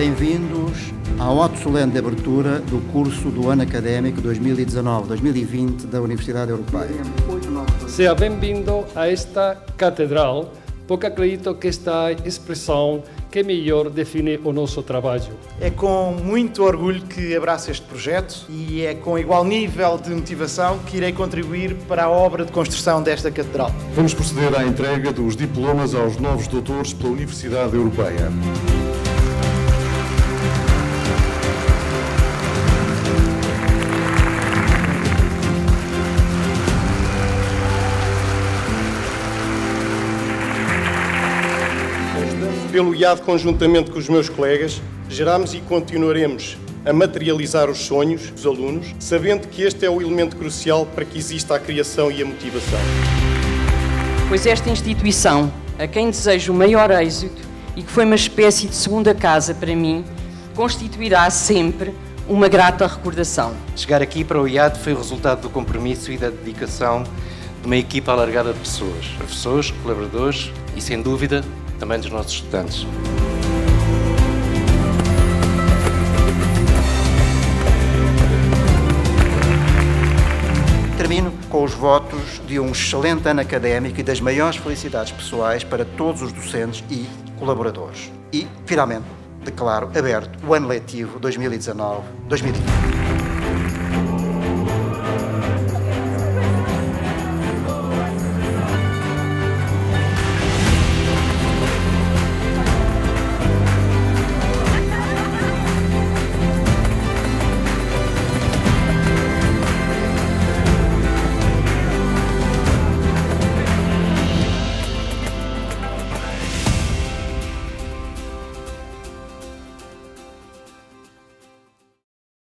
Bem-vindos ao ato solene de abertura do curso do ano académico 2019-2020 da Universidade Europeia. Seja bem-vindo a esta catedral, porque acredito que esta é a expressão que melhor define o nosso trabalho. É com muito orgulho que abraço este projeto e é com igual nível de motivação que irei contribuir para a obra de construção desta catedral. Vamos proceder à entrega dos diplomas aos novos doutores pela Universidade Europeia. Pelo IAD, conjuntamente com os meus colegas, geramos e continuaremos a materializar os sonhos dos alunos, sabendo que este é o elemento crucial para que exista a criação e a motivação. Pois esta instituição, a quem desejo o maior êxito e que foi uma espécie de segunda casa para mim, constituirá sempre uma grata recordação. Chegar aqui para o IAD foi o resultado do compromisso e da dedicação de uma equipa alargada de pessoas, professores, colaboradores e, sem dúvida, também dos nossos estudantes. Termino com os votos de um excelente ano académico e das maiores felicidades pessoais para todos os docentes e colaboradores. E, finalmente, declaro aberto o ano letivo 2019-2020.